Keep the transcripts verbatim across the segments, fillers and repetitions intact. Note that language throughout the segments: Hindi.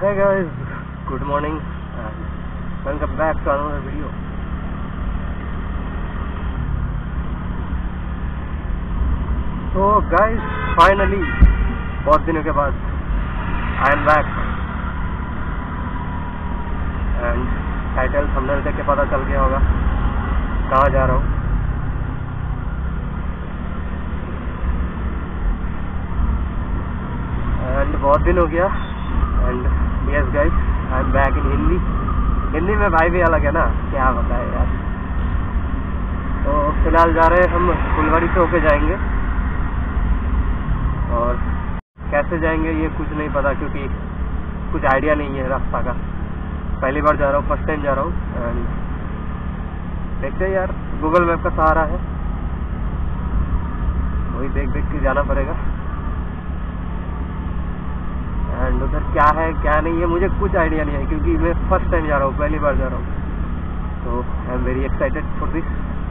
Hey guys, good morning and welcome back to another video. So guys, finally बहुत दिनों के बाद I am back and title thumbnail देख के पता चल गया होगा कहाँ जा रहा हूँ. एंड बहुत दिन हो गया and yes guys I am back in Hindi. Hindi में भाई भी अलग है ना, क्या बताए यार. तो फिलहाल जा रहे हैं हम फुलवारी से होके जाएंगे और कैसे जाएंगे ये कुछ नहीं पता क्योंकि कुछ आइडिया नहीं है रास्ता का. पहली बार जा रहा हूँ, फर्स्ट टाइम जा रहा हूँ एंड देखते हैं यार. गूगल मैप का सहारा है, वही देख देख के जाना पड़ेगा. एंड उधर क्या है क्या नहीं है मुझे कुछ आइडिया नहीं है क्योंकि मैं फर्स्ट टाइम जा रहा हूँ, पहली बार जा रहा हूँ. तो I am very excited for this.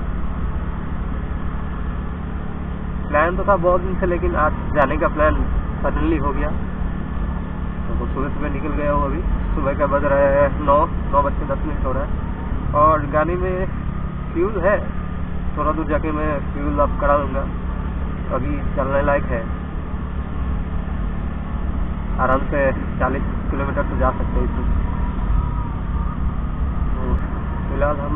Plan तो था बहुत दिन से लेकिन आज जाने का प्लान सडनली हो गया. तो सुबह सुबह निकल गया हूँ. अभी सुबह का बज रहा है नौ नौ बज के दस मिनट हो रहा है और गाड़ी में फ्यूल है. थोड़ा दूर जाके मैं फ्यूल अप करा लूँगा. अभी चलने लायक है, आराम से चालीस किलोमीटर तो जा सकते हैं इसमें. तो फिलहाल हम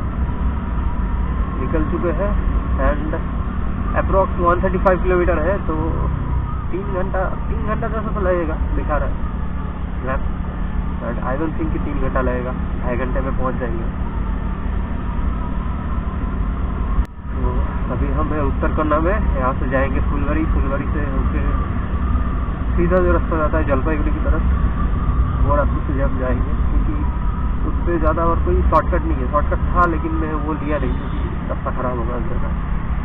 निकल चुके हैं एंड अप्रोक्स एक सौ पैंतीस किलोमीटर है. तो तीन घंटा तीन घंटा जैसा तो लगेगा दिखा रहा है map. But I don't think कि तीन घंटा लगेगा, ढाई घंटे में पहुंच जाएंगे. तो अभी हम उत्तर कन्नड़ में यहाँ से जाएंगे फुलवारी. फुलवारी से होकर सीधा जो रास्ता जाता है जलपाईगुड़ी की तरफ, वो रास्ते से हम जाएंगे क्योंकि उससे ज़्यादा और कोई शॉर्टकट नहीं है. शॉर्टकट था लेकिन मैं वो लिया नहीं क्योंकि रास्ता खराब होगा अंदर का.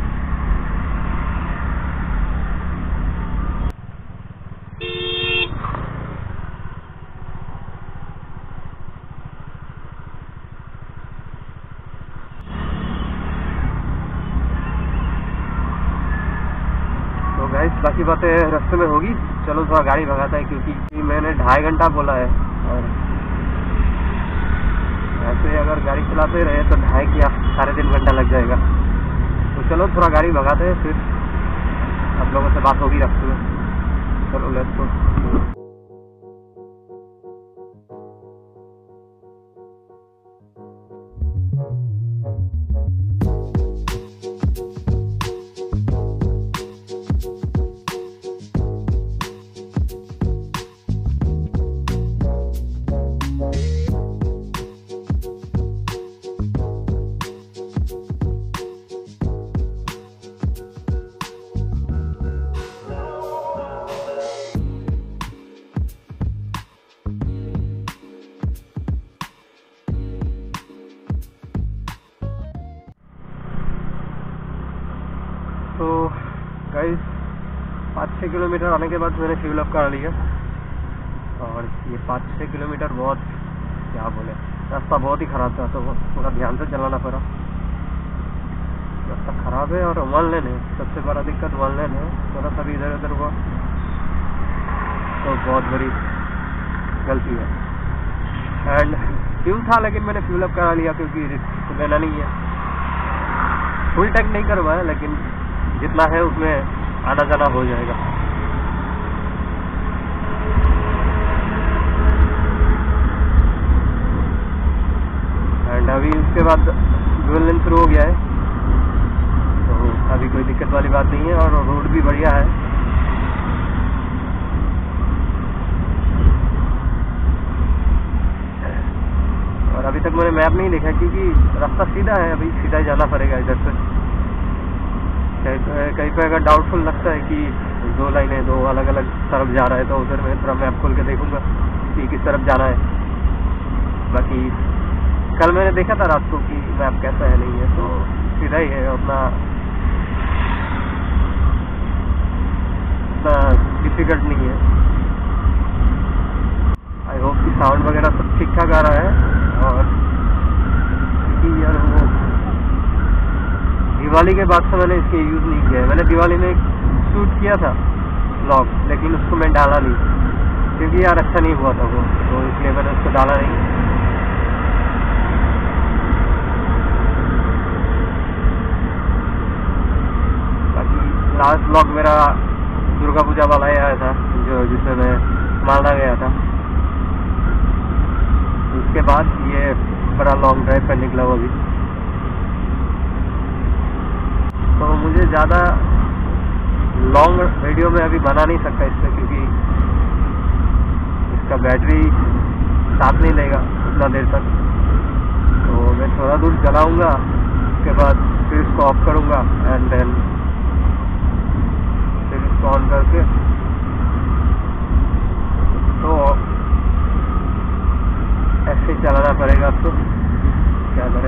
गाइस बाकी बातें रास्ते में होगी. चलो थोड़ा गाड़ी भगाता है क्योंकि मैंने ढाई घंटा बोला है और ऐसे अगर गाड़ी चलाते रहे तो ढाई या साढ़े तीन घंटा लग जाएगा. तो चलो थोड़ा गाड़ी भगाते हैं, फिर आप लोगों से बात होगी रास्ते में. चलो लेट्स गो. तो गाइस पाँच छः किलोमीटर आने के बाद मैंने फ्यूल अप करा लिया और ये पाँच छः किलोमीटर बहुत क्या बोले रास्ता बहुत ही ख़राब था. तो थोड़ा ध्यान से चलाना पड़ा. रास्ता ख़राब है और वन लेन है. सबसे बड़ा दिक्कत वन लेन है. थोड़ा सा भी इधर उधर हुआ तो बहुत बड़ी गलती है. एंड फ्यूल था लेकिन मैंने फ्यूल अप करा लिया क्योंकि रिस्क लेना नहीं है. फुल टैंक नहीं करवाया लेकिन जितना है उसमें आना जाना हो जाएगा. एंड अभी उसके बाद डुअल लेन शुरू हो गया है तो अभी कोई दिक्कत वाली बात नहीं है और रोड भी बढ़िया है. और अभी तक मैंने मैप नहीं देखा क्योंकि रास्ता सीधा है. अभी सीधा ही जाना पड़ेगा इधर से. कहीं पे अगर डाउटफुल लगता है कि दो लाइनें दो अलग अलग तरफ जा रहा है तो उधर मैं थोड़ा मैप खोल के देखूंगा कि किस तरफ जाना है. बाकी कल मैंने देखा था रात को कि मैप कैसा है नहीं है तो सीधा ही है. उतना उतना डिफिकल्ट नहीं है. आई होप कि साउंड वगैरह सब ठीक ठाक आ रहा है. और यार वो दिवाली के बाद से मैंने इसके यूज़ नहीं किया है. मैंने दिवाली में एक शूट किया था व्लॉग लेकिन उसको मैं डाला नहीं क्योंकि यार अच्छा नहीं हुआ था वो, तो इसलिए मैंने उसको डाला नहीं। बाकी लास्ट ब्लॉग मेरा दुर्गा पूजा वाला ही आया था, जो जिसमें मैं मालदा गया था। उसके बाद ये बड़ा लॉन्ग ड्राइव पर निकला वो भी। तो मुझे ज़्यादा लॉन्ग वीडियो में अभी बना नहीं सकता इसमें, क्योंकि इसका बैटरी साथ नहीं लेगा उतना देर तक। तो मैं थोड़ा दूर चलाऊंगा, उसके बाद फिर इसको ऑफ करूंगा एंड देन फिर इसको ऑन करके तो ऐसे ही चलाना पड़ेगा आपको, क्या करें।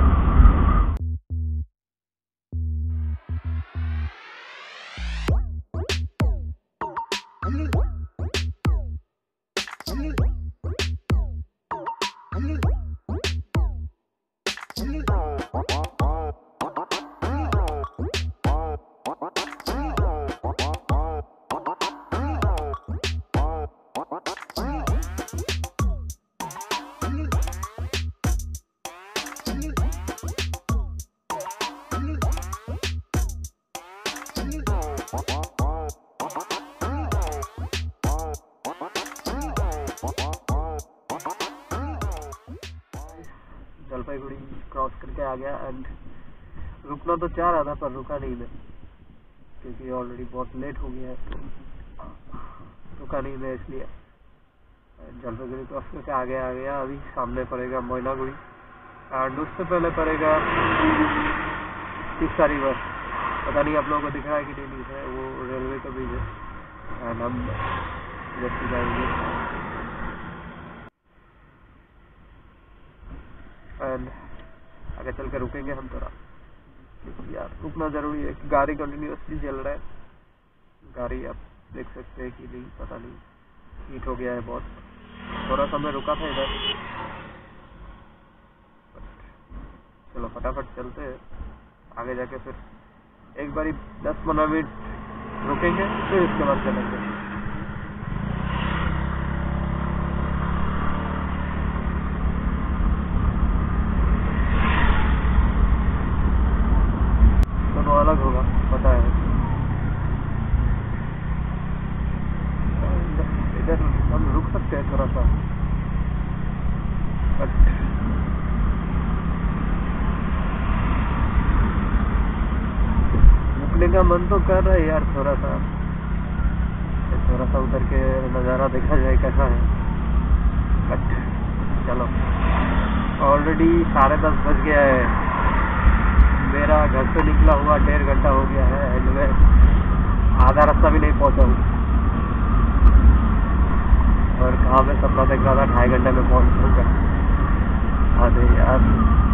जलपाईगुड़ी क्रॉस करके आ गया एंड रुकना तो चाह रहा था पर रुका नहीं मैं, क्योंकि ऑलरेडी बहुत लेट हो गया है, तो रुका नहीं मैं इसलिए। जलपाईगुड़ी क्रॉस करके आ गया आ गया अभी सामने पड़ेगा मोइनागुड़ी एंड उससे पहले पड़ेगा तीस्ता रिवर। पता नहीं आप लोगों को दिख रहा है कि नहीं दिख रहा है, वो रेलवे का ब्रिज है एंड हम जैसे जाएंगे एंड आगे चल के रुकेंगे हम थोड़ा, क्योंकि यार रुकना जरूरी है। गाड़ी कंटिन्यूसली चल रहा है, गाड़ी आप देख सकते हैं कि नहीं पता नहीं, हीट हो गया है बहुत। थोड़ा समय रुका था इधर, चलो फटाफट चलते हैं आगे जाके। फिर एक बारी दस पंद्रह मिनट रुकेंगे, फिर इसके बाद चलेंगे। अलग होगा पता है। इधर हम रुक सकते हैं थोड़ा सा, बट रुकने का मन तो कर रहा है यार थोड़ा सा, थोड़ा सा उधर के नज़ारा देखा जाए कैसा है। बट चलो, ऑलरेडी साढ़े दस बज गया है, मेरा घर से निकला हुआ डेढ़ घंटा हो गया है एंड मैं आधा रास्ता भी नहीं पहुंचा हूँ, और कहाँ में सपना देख रहा था ढाई घंटे में पहुंच जाऊंगा। अरे यार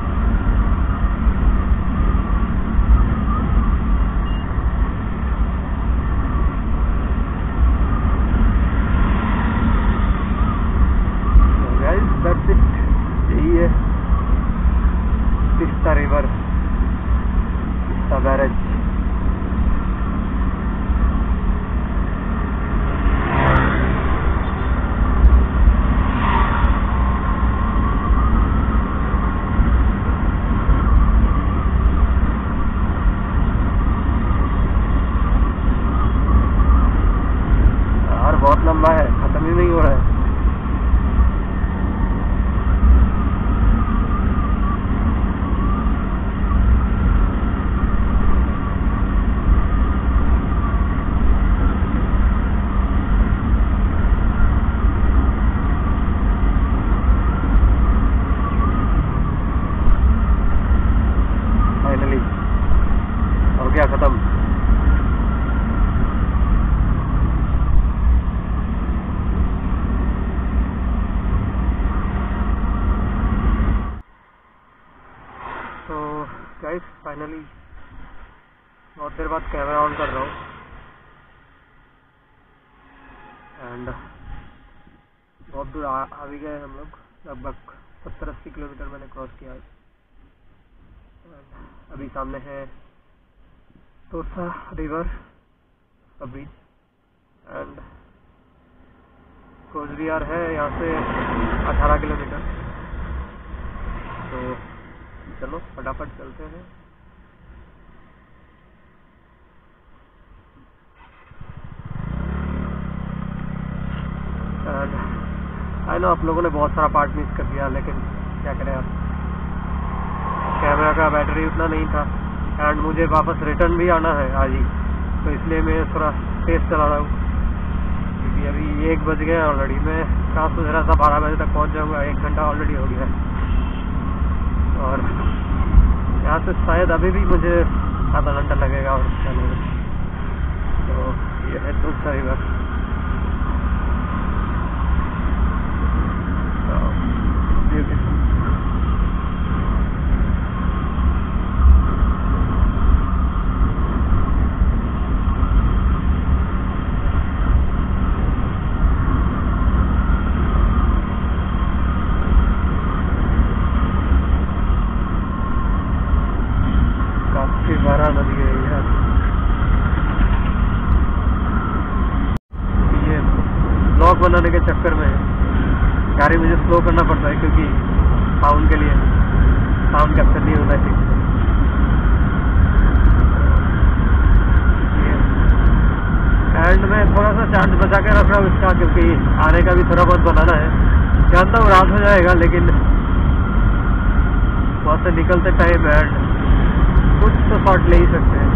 गाइस दैट्स इट, यही है तीस्ता रिवर, तीस्ता बैरेज। यार बहुत लंबा है, खत्म ही नहीं हो रहा है। फाइनली हो गया खत्म। तो गाइस फाइनली बहुत देर बाद कैमरा ऑन कर रहा हूँ एंड बहुत दूर आ, आ भी गए हम लोग, लगभग सत्तर अस्सी किलोमीटर मैंने क्रॉस किया है। अभी सामने है तोरसा रिवर का ब्रिज एंड कोचबिहार है यहाँ से अठारह किलोमीटर। तो चलो फटाफट चलते हैं। आई नो आप लोगों ने बहुत सारा पार्ट मिस कर दिया, लेकिन क्या करें आप, कैमरा का बैटरी उतना नहीं था एंड मुझे वापस रिटर्न भी आना है आज ही, तो इसलिए मैं थोड़ा तेज चला रहा हूँ क्योंकि अभी एक बज गया ऑलरेडी। मैं कहाँ सोच रहा था बारह बजे तक पहुँच जाऊँगा, एक घंटा ऑलरेडी हो गया है और यहाँ से शायद अभी भी मुझे आधा घंटा लगेगा और चलने में। तो ये है तो सही बात। काफी बड़ा नदी है यार। ये ब्लॉग बनाने के चक्कर में गाड़ी मुझे स्लो करना पड़ता है क्योंकि साउंड के लिए साउंड कैप्चर नहीं होता है ठीक से। एंड में थोड़ा सा चार्ज बचा के रख रहा हूँ इसका, क्योंकि आने का भी थोड़ा बहुत बनाना है। जानता हूँ रात हो जाएगा, लेकिन वहाँ से निकलते टाइम एंड कुछ तो शॉट ले ही सकते हैं।